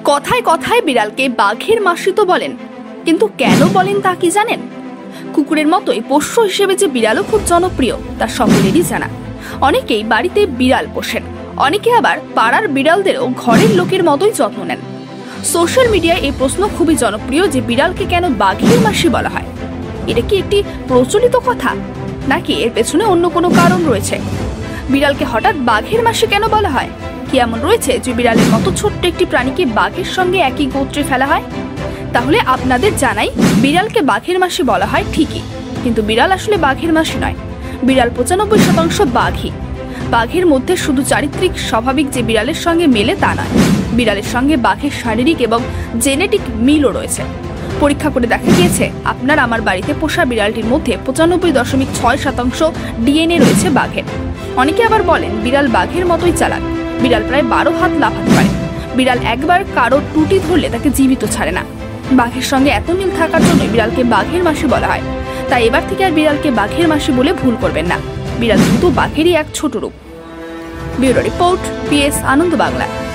কথায় কথায় বিড়ালকে বাঘের মাসি তো বলেন, কিন্তু কেন বলেন তা কি জানেন? কুকুরের মতোই পোষ্য হিসেবে যে বিড়ালও খুব জনপ্রিয় তা সকলেরই জানা। অনেকেই বাড়িতে বিড়াল পোষেন, অনেকে আবার পাড়ার বিড়ালদেরও ঘরের লোকের মতোই যত্ন নেন। সোশ্যাল মিডিয়ায় এই প্রশ্ন খুবই জনপ্রিয় যে বিড়ালকে কেন বাঘের মাসি বলা হয়। এটা কি একটি প্রচলিত কথা, নাকি এর পেছনে অন্য কোনো কারণ রয়েছে? বিড়ালকে হঠাৎ বাঘের মাসি কেন বলা হয়? কি এমন রয়েছে যে বিড়ালের মতো ছোট্ট একটি প্রাণীকে বাঘের সঙ্গে একই গোত্রে ফেলা হয়? তাহলে আপনাদের জানাই, বিড়ালকে বাঘের মাসি বলা হয় ঠিকই, কিন্তু বিড়াল আসলে বাঘের মাসি নয়। বিড়াল 95% বাঘই। বাঘের মধ্যে শুধু চারিত্রিক স্বাভাবিক যে বিড়ালের সঙ্গে মেলে তা নয়, বিড়ালের সঙ্গে বাঘের শারীরিক এবং জেনেটিক মিলও রয়েছে। পরীক্ষা করে দেখা গিয়েছে আপনার আমার বাড়িতে পোষা বিড়ালটির মধ্যে 95.6% ডিএনএ রয়েছে বাঘের। অনেকে আবার বলেন বিড়াল বাঘের মতোই চালাক। বিড়াল প্রায় 12 হাত লাফাতে পারে। বিড়াল একবার কারো টুটি ধরলে তাকে জীবিত ছাড়ে না। বাঘের সঙ্গে এত মিল থাকার জন্য বিড়ালকে বাঘের মাসি বলা হয়। তাই এবার থেকে আর বিড়ালকে বাঘের মাসি বলে ভুল করবেন না। বিড়াল কিন্তু বাঘেরই এক ছোট রূপ। Bureau report, PS Ananda Bangla.